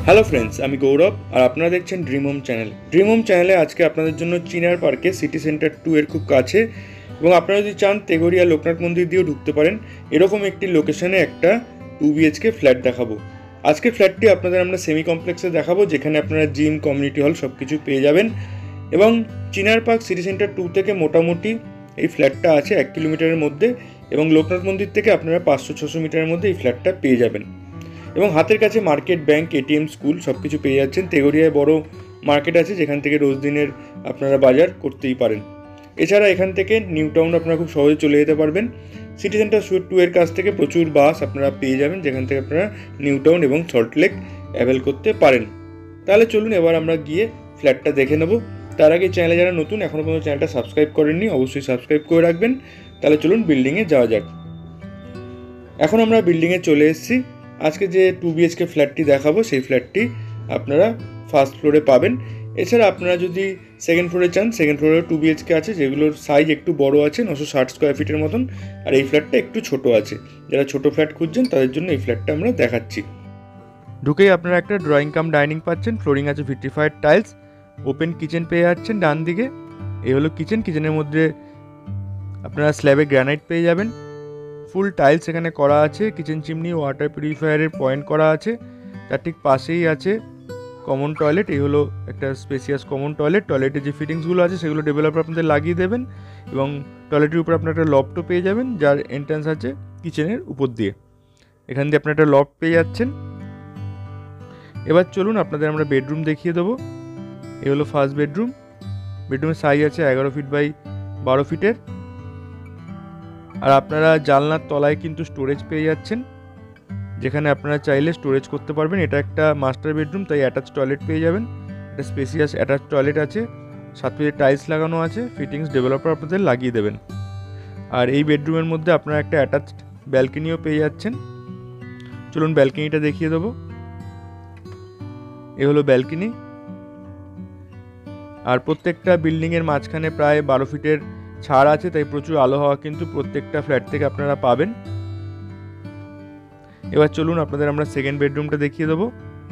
Hello friends, আমি গৌরব আর আপনারা দেখছেন dream home channel. Dream home চ্যানেলে আজকে আপনাদের জন্য চিনার পার্কে সিটি সেন্টার 2 এর খুব কাছে এবং আপনারা যদি চান তেঘরিয়া লোকনাথ মন্দির দিয়েও ঢুকতে পারেন, এরকম একটি লোকেশনে একটা 2 BHK ফ্ল্যাট দেখাবো। আজকে ফ্ল্যাটটি আপনাদের আমরা সেমি কমপ্লেক্সে দেখাবো, যেখানে আপনারা জিম, কমিউনিটি হল সব কিছু পেয়ে যাবেন। এবং চিনার পার্ক সিটি সেন্টার 2 থেকে মোটামুটি এই ফ্ল্যাটটা আছে 1 কিলোমিটারের মধ্যে, এবং লোকনাথ মন্দির থেকে আপনারা 500-600 মিটারের মধ্যে এই ফ্ল্যাটটা পেয়ে যাবেন। এবং হাতের কাছে মার্কেট, ব্যাংক, এটিএম, স্কুল সব কিছু পেয়ে যাচ্ছেন। তেঘরিয়ায় বড় মার্কেট আছে, যেখান থেকে রোজ দিনের আপনারা বাজার করতেই পারেন। এছাড়া এখান থেকে নিউ টাউন আপনারা খুব সহজে চলে যেতে পারবেন। সিটি সেন্টার 2 এর কাছ থেকে প্রচুর বাস আপনারা পেয়ে যাবেন, যেখান থেকে আপনারা নিউ টাউন এবং সল্টলেক অ্যাভেল করতে পারেন। তাহলে চলুন এবার আমরা গিয়ে ফ্ল্যাটটা দেখে নেব। তার আগে চ্যানেলে যারা নতুন, এখনও পর্যন্ত চ্যানেলটা সাবস্ক্রাইব করেননি, অবশ্যই সাবস্ক্রাইব করে রাখবেন। তাহলে চলুন বিল্ডিংয়ে যাওয়া যাক। এখন আমরা বিল্ডিংয়ে চলে এসেছি। আজকে যে 2 BHK ফ্ল্যাটটি দেখাবো, সেই ফ্ল্যাটটি আপনারা ফার্স্ট ফ্লোরে পাবেন। এছাড়া আপনারা যদি সেকেন্ড ফ্লোরে চান, সেকেন্ড ফ্লোরে 2 BHK আছে, যেগুলোর সাইজ একটু বড় আছে, 960 স্কোয়ার ফিটের মতন। আর এই ফ্ল্যাটটা একটু ছোট আছে। যারা ছোট ফ্ল্যাট খুঁজছেন তাদের জন্য এই ফ্ল্যাটটা আমরা দেখাচ্ছি। ঢুকেই আপনারা একটা ড্রয়িং কাম ডাইনিং পাচ্ছেন। ফ্লোরিং আছে ভিট্রিফাইড টাইলস। ওপেন কিচেন পেয়ে যাচ্ছেন ডান দিকে। এই হলো কিচেন। কিচেনের মধ্যে আপনারা স্ল্যাবে গ্রানাইট পেয়ে যাবেন। ফুল টাইলস এখানে করা আছে। কিচেন চিমনি, ওয়াটার পিউরিফায়ারের পয়েন্ট করা আছে। তার ঠিক পাশেই আছে কমন টয়লেট। এই হলো একটা স্পেসিয়াস কমন টয়লেট। টয়লেটের যে ফিটিংসগুলো আছে সেগুলো ডেভেলপার আপনাদের লাগিয়ে দেবেন, এবং টয়লেটের উপর আপনার একটা লফটও পেয়ে যাবেন, যার এন্ট্রান্স আছে কিচেনের উপর দিয়ে। এখান দিয়ে আপনার একটা লফট পেয়ে যাচ্ছেন। এবার চলুন আপনাদের আমরা বেডরুম দেখিয়ে দেবো। এই হলো ফার্স্ট বেডরুম। বেডরুমের সাইজ আছে 11 ফিট বাই 12 ফিটের। আর আপনারা জানলার তলায় কিন্তু স্টোরেজ পেয়ে যাচ্ছেন, যেখানে আপনারা চাইলে স্টোরেজ করতে পারবেন। এটা একটা মাস্টার বেডরুম, তাই অ্যাটাচ টয়লেট পেয়ে যাবেন। একটা স্পেসিয়াস অ্যাটাচ টয়লেট আছে, 7 ফিটের টাইলস লাগানো আছে। ফিটিংস ডেভেলপার আপনাদের লাগিয়ে দেবেন। আর এই বেডরুমের মধ্যে আপনারা একটা অ্যাটাচড ব্যালকনিও পেয়ে যাচ্ছেন। চলুন ব্যালকনিটা দেখিয়ে দেবো। এ হলো ব্যালকনি। আর প্রত্যেকটা বিল্ডিংয়ের মাঝখানে প্রায় 12 ফিটের ছাড় আছে, তাই প্রচুর আলো হাওয়া কিন্তু প্রত্যেকটা ফ্ল্যাট থেকে আপনারা পাবেন। এবার চলুন আপনাদের আমরা সেকেন্ড বেডরুমটা দেখিয়ে দেবো।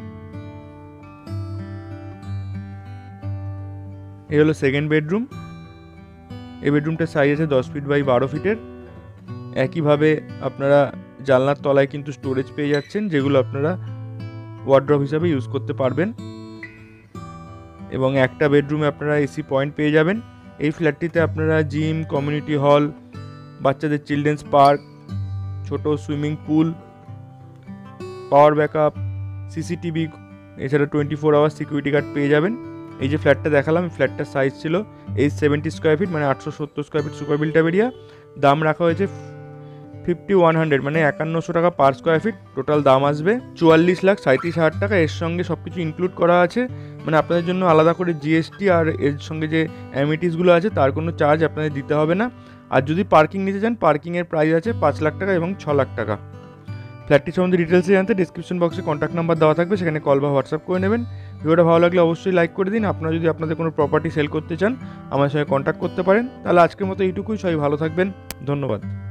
এই হলো সেকেন্ড বেডরুম। এই বেডরুমটার সাইজ আছে 10 ফিট বাই 12 ফিটের। একইভাবে আপনারা জানলার তলায় কিন্তু স্টোরেজ পেয়ে যাচ্ছেন, যেগুলো আপনারা ওয়ার্ড্রপ হিসাবে ইউজ করতে পারবেন। এবং একটা বেডরুমে আপনারা এসি পয়েন্ট পেয়ে যাবেন। এই ফ্ল্যাটটিতে আপনারা জিম, কমিউনিটি হল, বাচ্চাদের চিলড্রেন্স পার্ক, ছোট swimming pool, power backup, CCTV, এছাড়া 24 আওয়ার সিকিউরিটি গার্ড পেয়ে যাবেন। এই যে ফ্ল্যাটটা দেখালাম, ফ্ল্যাটটার সাইজ ছিল 870 স্কোয়ার ফিট, মানে 870 square feet super built area. দাম রাখা হয়েছে 5100, মানে 5100 টাকা পার স্কোয়ার ফিট। টোটাল দাম আসবে 44,37,000 টাকা। এর সঙ্গে সব কিছু ইনক্লুড করা আছে, মানে আপনাদের জন্য আলাদা করে জিএসটি আর এর সঙ্গে যে অ্যামিটিসগুলো আছে তার কোনো চার্জ আপনাদের দিতে হবে না। আর যদি পার্কিং নিতে চান, পার্কিংয়ের প্রাইস আছে 5 লাখ টাকা এবং 6 লাখ টাকা। ফ্ল্যাটটি সম্বন্ধে ডিটেলসে জানতে ডিসক্রিপশন বক্সে কন্ট্যাক্ট নাম্বার দেওয়া থাকবে, সেখানে কল বা হোয়াটসঅ্যাপ করে নেবেন। ভিডিওটা ভালো লাগলে অবশ্যই লাইক করে দিন। আপনারা যদি আপনাদের কোনো প্রপার্টি সেল করতে চান, আমার সঙ্গে কন্ট্যাক্ট করতে পারেন। তাহলে আজকের মতো এইটুকুই। সবাই ভালো থাকবেন। ধন্যবাদ।